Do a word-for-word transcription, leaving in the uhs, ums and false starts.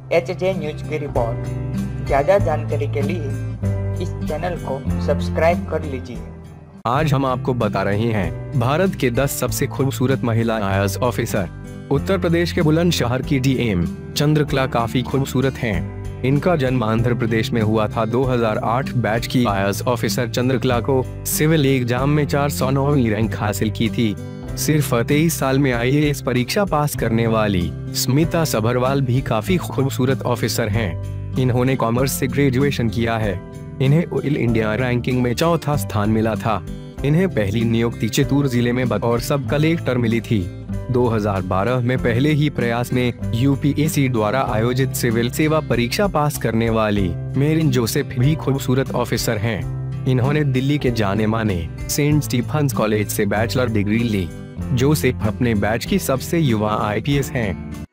H J news की report. ज़्यादा जानकारी के लिए इस चैनल को सब्सक्राइब कर लीजिए। आज हम आपको बता रहे हैं भारत के दस सबसे खूबसूरत महिला आई A S officer. Uttar Pradesh के बुलंदशहर की डी एम चंद्रकला काफी खूबसूरत हैं। इनका जन्म आंध्र प्रदेश में हुआ था। दो हज़ार आठ बैच की I A S officer Chandrakala को सिविल एग्जाम में चार सौ नौवीं रैंक हासिल की थी। सिर्फ तेईस साल में आई ए एस परीक्षा पास करने वाली स्मिता सभरवाल भी काफी खूबसूरत ऑफिसर हैं। इन्होंने कॉमर्स से ग्रेजुएशन किया है। इन्हें ऑल इंडिया रैंकिंग में चौथा स्थान मिला था। इन्हें पहली नियुक्ति चित्तूर जिले में बतौर सब कलेक्टर मिली थी। दो हज़ार बारह में पहले ही प्रयास में यू पी एस सी द्वारा आयोजित सिविल सेवा परीक्षा पास करने वाली मेरिन जोसेफ भी खूबसूरत ऑफिसर हैं। इन्होंने दिल्ली के जाने माने सेंट स्टीफन्स कॉलेज से बैचलर डिग्री ली। जोसेफ अपने बैच की सबसे युवा आई पी एस हैं।